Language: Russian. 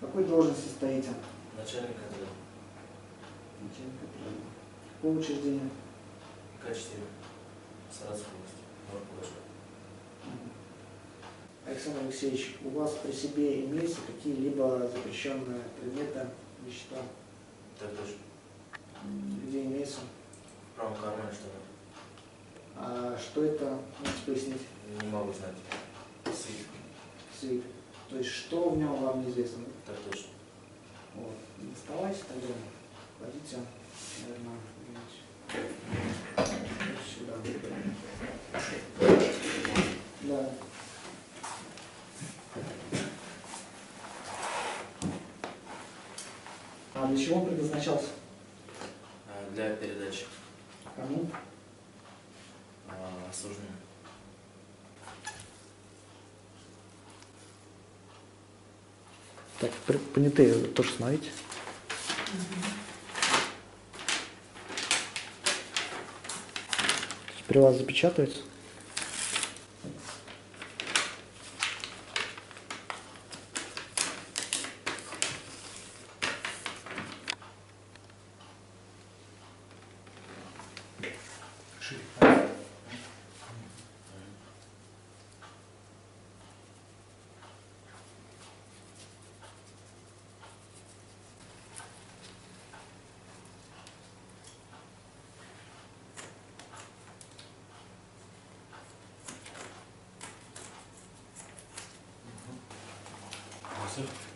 В какой должности стоите? Начальник отдела. Начальник отдела. Какого учреждения? К4. Саратовской области. Норпугашка. Александр Алексеевич, у вас при себе имеются какие-либо запрещенные предметы, вещества? Так точно. Где имеются? В правом кармане штанов. А что это? Можете пояснить? Не могу знать. Свит. Свит. То есть что в нем вам неизвестно? Так точно. Вот. Не вставайте тогда. Кладите, наверное, сюда. Да. А для чего он предназначался? Для передачи Кому? осужденным. Так, понятые тоже смотрите. При вас запечатывается? Все.